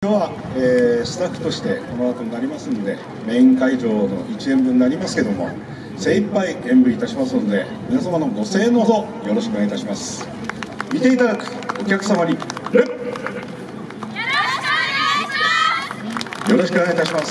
今日は、スタッフとしてこの後になりますので、メイン会場の1演分になりますけども、精一杯演舞いたしますので、皆様のご声援のほどよろしくお願いいたします。見ていただくお客様によろしくお願いいたします。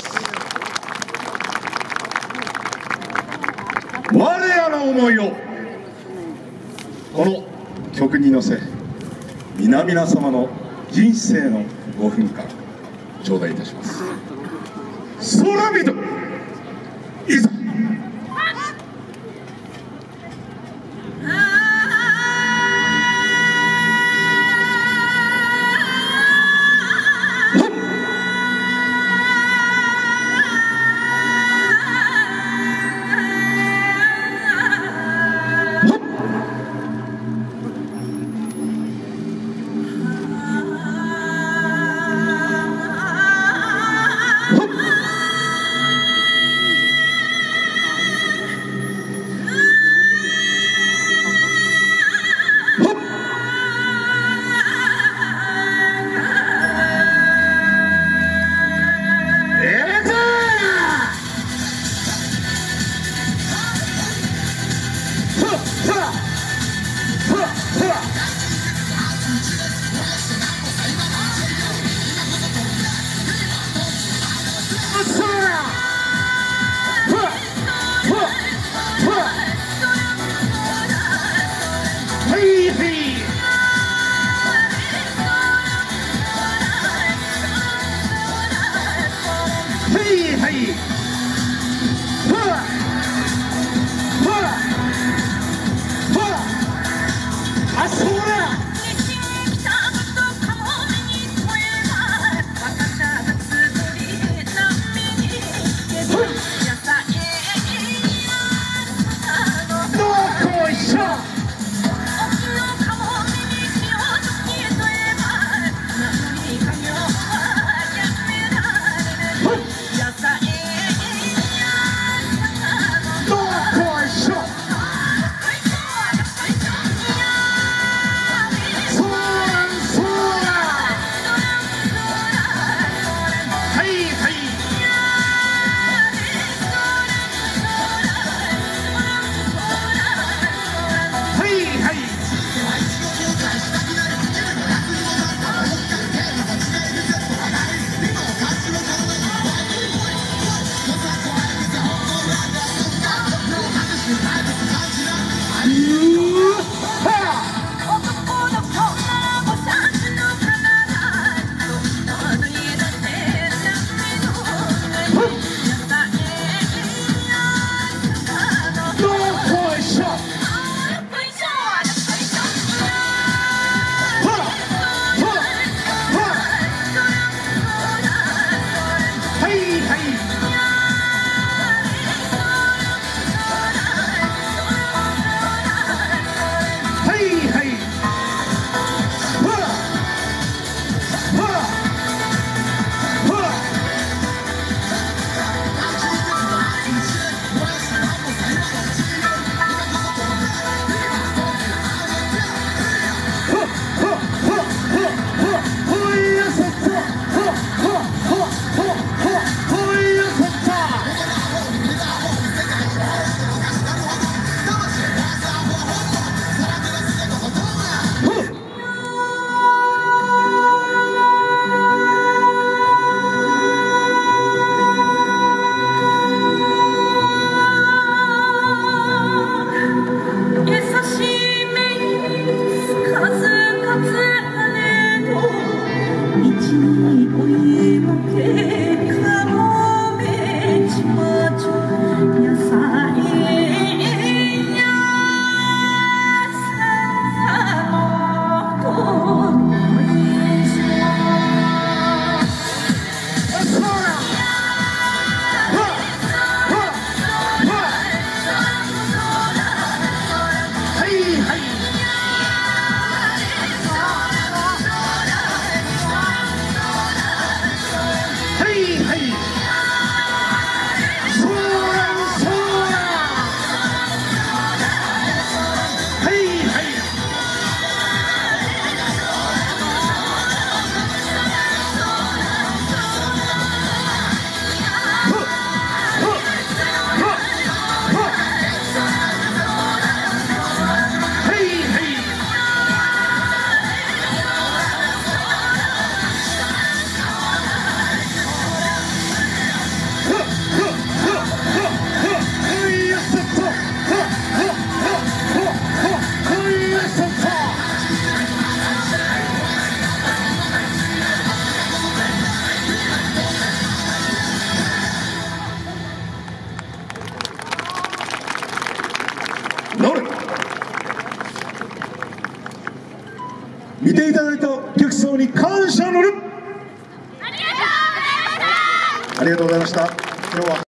我らの思いをこの曲に乗せ、皆々様の人生の5分間頂戴いたします。空人いざ。 乗る。見ていただいたお客様に感謝のる。ありがとうございました。今日は